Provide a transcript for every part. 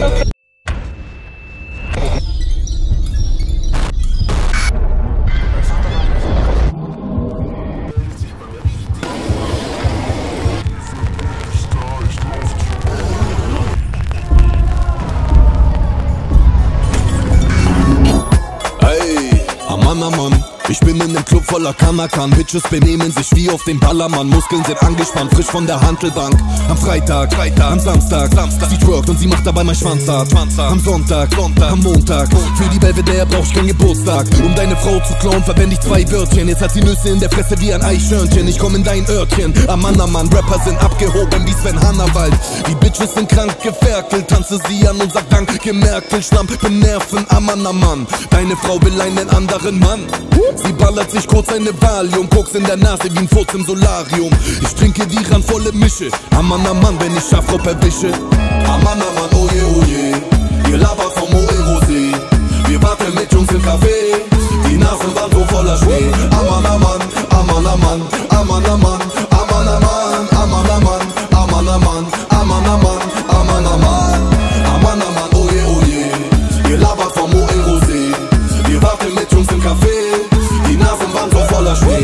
Mann, ich bin in nem Club voller Kanakan. Bitches benehmen sich wie auf dem Ballermann. Muskeln sind angespannt, frisch von der Hantelbank. Am Freitag, am Samstag, sie twerkt und sie macht dabei mein Schwanz ab. Am Sonntag, am Montag, für die Belvedere brauch ich keinen Geburtstag. Um deine Frau zu klauen, verwende ich 2 Wörtchen. Jetzt hat sie Nüsse in der Fresse wie ein Eichhörnchen. Ich komm in dein Örtchen, am Mann, Rapper sind abgehoben wie Sven Hannawald. Die Bitches sind krank geferkelt, tanze sie an und sag danke Merkel. Schlamp benerven, Mann. Deine Frau will einen anderen Mann. Sie ballert sich kurz eine Valium, Koks in der Nase wie ein Furz im Solarium. Ich trinke die randvolle Mische, Mann, wenn ich Schafraub erwische. Mann, oh je, ihr labert vom Moe Rosé. Wir warten mit Jungs im Café, die Nasen waren so voller Schnee. Mann, oh je, ihr labert vom Moe Rosé. Wir warten mit Jungs im Café, die Nasen waren so voller Schnee.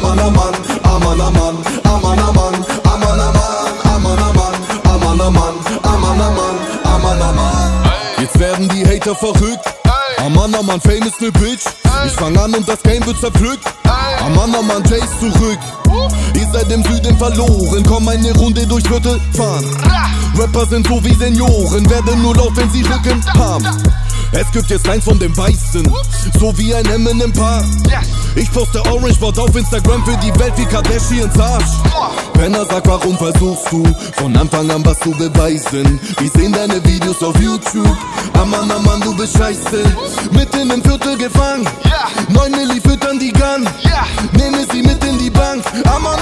Jetzt werden die Hater verrückt. Mann, Fame ist ne Bitch. Ich fang an und das Game wird zerpflückt. Mann, Jay ist zurück. Ihr seid im Süden verloren, komm eine Runde durch Viertel fahren. Rapper sind so wie Senioren, werden nur laut, wenn sie Rücken haben. Es gibt jetzt eins von dem Weißen, so wie ein Eminem-Paar. Ich poste Orange Board auf Instagram für die Welt wie Kardashians Arsch. Penner, sag, warum versuchst du von Anfang an was zu beweisen? Wir sehen deine Videos auf YouTube. Mann, du bist scheiße. Mitten im Viertel gefangen, 9 Milli füttern die Gun. Nehme sie mit in die Bank. Mann,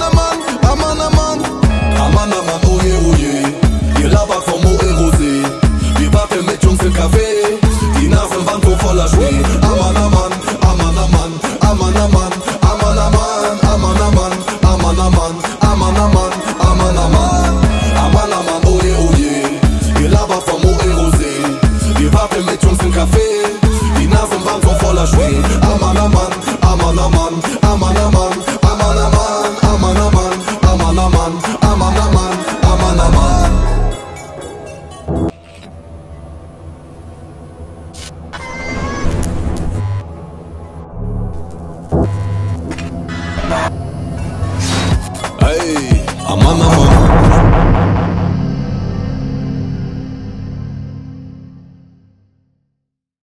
oh je, ihr labert vom Moe Rosé. Wir warten mit Jungs im Café, die Nasen waren so voller Schnee. Oh je, ihr labert vom Moe Rosé. Wir warten mit Jungs im Café, die Nasen waren so voller Schnee. Hey, Mann.